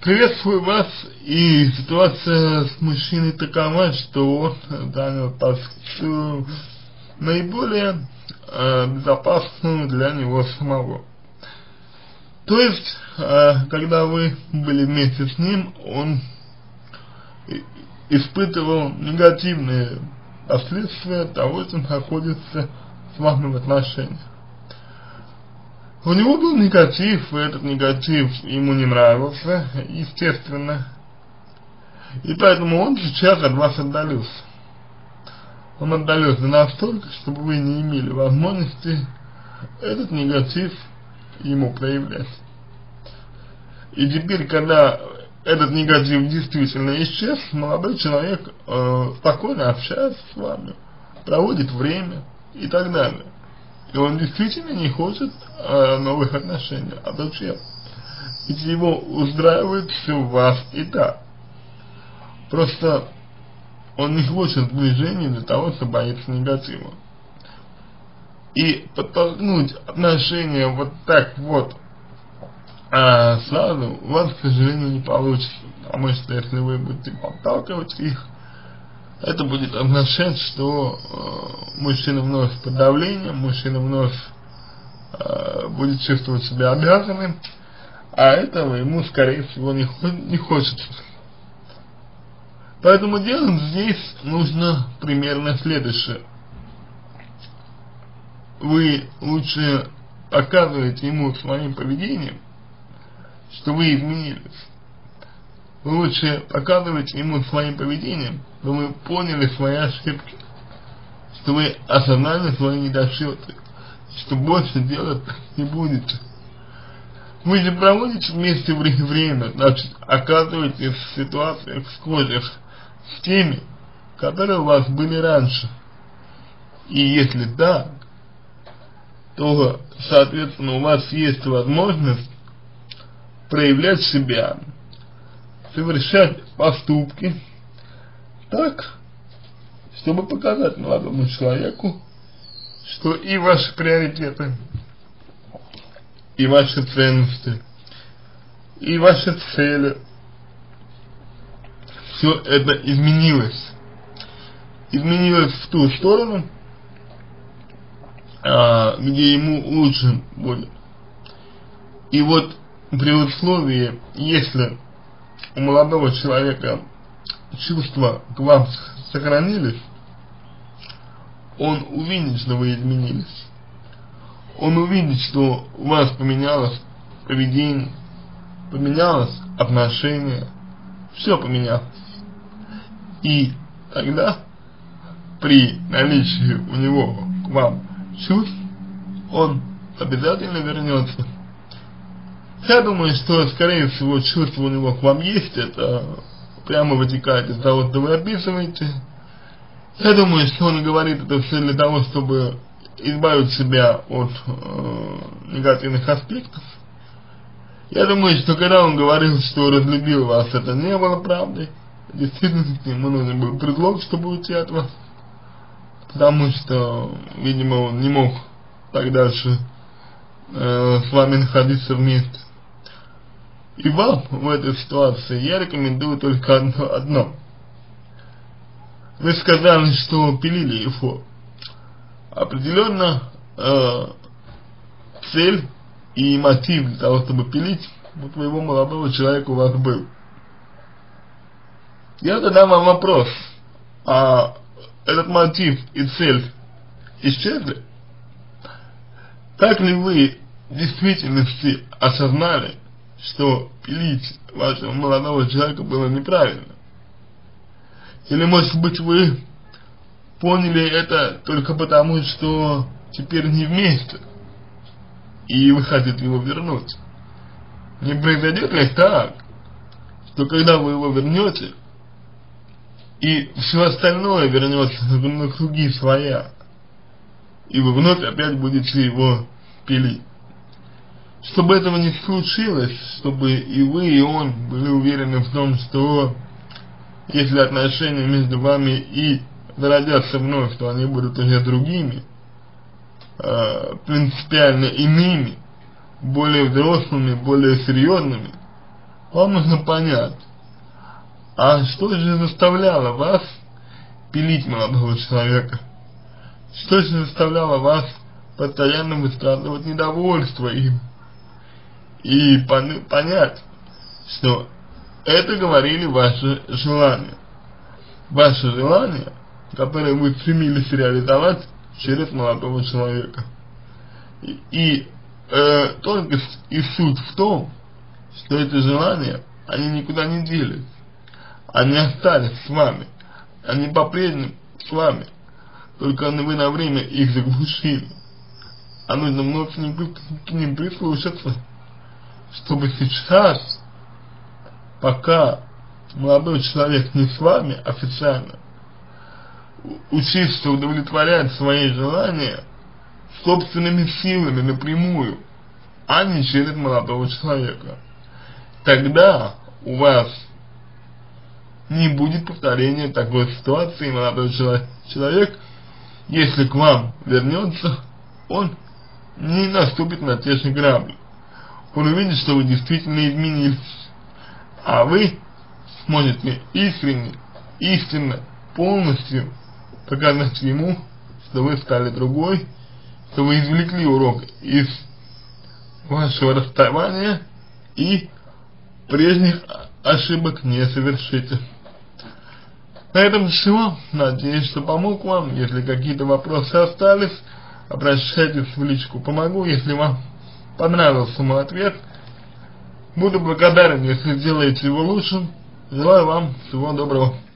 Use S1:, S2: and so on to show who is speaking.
S1: Приветствую вас, и ситуация с мужчиной такова, что он занял позицию наиболее безопасную для него самого. То есть, когда вы были вместе с ним, он испытывал негативные последствия того, что находится с вами в отношениях. У него был негатив, и этот негатив ему не нравился, естественно. И поэтому он сейчас от вас отдалился. Он отдалился настолько, чтобы вы не имели возможности этот негатив ему проявлять. И теперь, когда этот негатив действительно исчез, молодой человек спокойно общается с вами, проводит время и так далее. И он действительно не хочет новых отношений. А зачем? Ведь его устраивает все в вас и так. Просто он не хочет сближения для того, что боится негатива. И подтолкнуть отношения вот так вот сразу у вас, к сожалению, не получится. Потому что если вы будете подталкивать их, это будет означать, что мужчина вновь под давлением, мужчина вновь будет чувствовать себя обязанным, а этого ему, скорее всего, не хочется. Поэтому делать здесь нужно примерно следующее. Вы лучше показываете ему своим поведением, что вы изменились. Вы лучше показываете ему своим поведением, что вы поняли свои ошибки, что вы осознали свои недочеты, что больше делать не будете. Вы же проводите вместе время, значит, оказываетесь в ситуациях схожих с теми, которые у вас были раньше. И если так, то, соответственно, у вас есть возможность проявлять себя, совершать поступки так, чтобы показать молодому человеку, что и ваши приоритеты, и ваши ценности, и ваши цели, все это изменилось. Изменилось в ту сторону, где ему лучше будет. И вот при условии, если у молодого человека чувства к вам сохранились, он увидит, что вы изменились. Он увидит, что у вас поменялось поведение, поменялось отношение, все поменялось. И тогда, при наличии у него к вам чувств, он обязательно вернется. Я думаю, что, скорее всего, чувство у него к вам есть, это прямо вытекает из того, что вы описываете. Я думаю, что он говорит это все для того, чтобы избавить себя от негативных аспектов. Я думаю, что когда он говорил, что разлюбил вас, это не было правдой. Действительно, ему нужен был предлог, чтобы уйти от вас. Потому что, видимо, он не мог так дальше с вами находиться вместе. И вам в этой ситуации я рекомендую только одно. Вы сказали, что пилили его. Определенно цель и мотив для того, чтобы пилить у твоего молодого человека у вас был. Я задам вам вопрос. А этот мотив и цель исчезли? Так ли вы в действительности осознали, что пилить вашего молодого человека было неправильно? Или, может быть, вы поняли это только потому, что теперь не вместе, и вы хотите его вернуть? Не произойдет ли так, что когда вы его вернете, и все остальное вернется на круги своя, и вы вновь опять будете его пилить? Чтобы этого не случилось, чтобы и вы, и он были уверены в том, что если отношения между вами и зародятся вновь, то они будут уже другими, принципиально иными, более взрослыми, более серьезными, вам нужно понять, а что же заставляло вас пилить молодого человека? Что же заставляло вас постоянно высказывать недовольство им? И понять, что это говорили ваши желания. Ваши желания, которые вы стремились реализовать через молодого человека. И только и суть в том, что эти желания, они никуда не делись. Они остались с вами. Они по-прежнему с вами. Только вы на время их заглушили. А нужно вновь к ним прислушаться, чтобы сейчас, пока молодой человек не с вами официально, учиться удовлетворять свои желания собственными силами напрямую, а не через молодого человека. Тогда у вас не будет повторения такой ситуации, молодой человек, если к вам вернется, он не наступит на те же грабли. Он увидит, что вы действительно изменились, а вы сможете истинно, полностью показать ему, что вы стали другой, что вы извлекли урок из вашего расставания и прежних ошибок не совершите. На этом все. Надеюсь, что помог вам. Если какие-то вопросы остались, обращайтесь в личку. Помогу, если вам понравился мой ответ. Буду благодарен, если сделаете его лучшим. Желаю вам всего доброго.